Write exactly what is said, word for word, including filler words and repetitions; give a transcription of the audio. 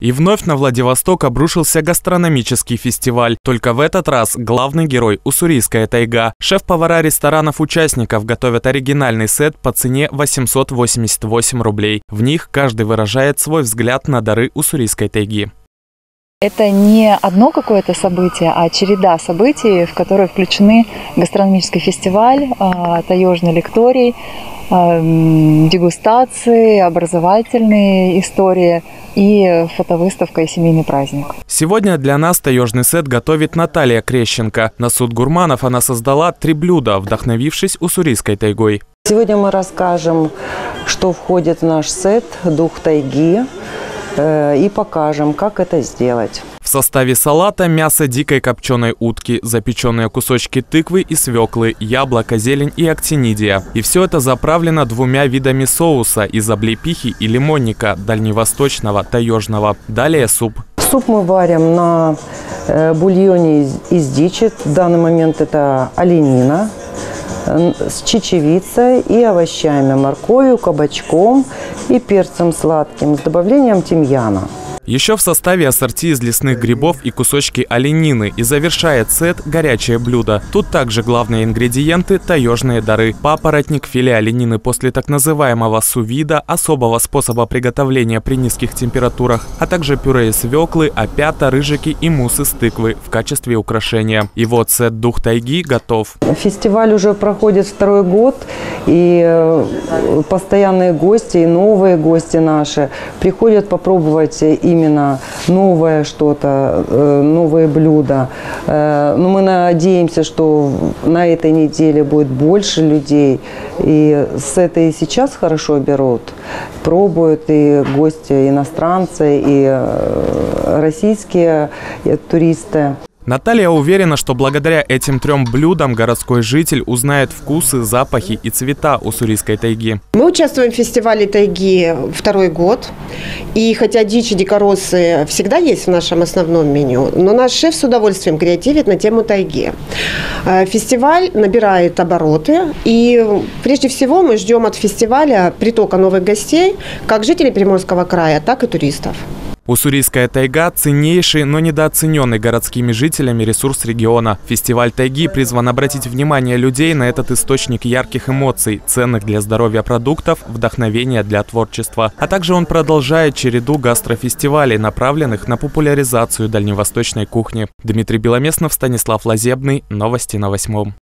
И вновь на Владивосток обрушился гастрономический фестиваль. Только в этот раз главный герой – уссурийская тайга. Шеф-повара ресторанов-участников готовят оригинальный сет по цене восемьсот восемьдесят восемь рублей. В них каждый выражает свой взгляд на дары уссурийской тайги. Это не одно какое-то событие, а череда событий, в которые включены гастрономический фестиваль, таежный лекторий, дегустации, образовательные истории и фотовыставка и семейный праздник. Сегодня для нас таежный сет готовит Наталья Крещенко. На суд гурманов она создала три блюда, вдохновившись уссурийской тайгой. Сегодня мы расскажем, что входит в наш сет «Дух тайги», и покажем, как это сделать. В составе салата мясо дикой копченой утки, запеченные кусочки тыквы и свеклы, яблоко, зелень и актинидия. И все это заправлено двумя видами соуса из облепихи и лимонника, дальневосточного, таежного. Далее суп. Суп мы варим на бульоне из дичи. В данный момент это оленина с чечевицей и овощами, морковью, кабачком и перцем сладким с добавлением тимьяна. Еще в составе ассорти из лесных грибов и кусочки оленины. И завершает сет горячее блюдо. Тут также главные ингредиенты – таежные дары. Папоротник, филе оленины после так называемого сувида, особого способа приготовления при низких температурах, а также пюре из свеклы, опята, рыжики и мусс из тыквы в качестве украшения. И вот сет «Дух тайги» готов. Фестиваль уже проходит второй год, и постоянные гости, и новые гости наши приходят попробовать и именно новое что-то, новые блюда. Но мы надеемся, что на этой неделе будет больше людей. И с этой сейчас хорошо берут, пробуют и гости, иностранцы, и российские туристы. Наталья уверена, что благодаря этим трем блюдам городской житель узнает вкусы, запахи и цвета уссурийской тайги. Мы участвуем в фестивале тайги второй год. И хотя дичь и дикоросы всегда есть в нашем основном меню, но наш шеф с удовольствием креативит на тему тайги. Фестиваль набирает обороты. И прежде всего мы ждем от фестиваля притока новых гостей, как жителей Приморского края, так и туристов. Уссурийская тайга – ценнейший, но недооцененный городскими жителями ресурс региона. Фестиваль тайги призван обратить внимание людей на этот источник ярких эмоций, ценных для здоровья продуктов, вдохновения для творчества. А также он продолжает череду гастрофестивалей, направленных на популяризацию дальневосточной кухни. Дмитрий Беломеснов, Станислав Лазебный. Новости на восьмом.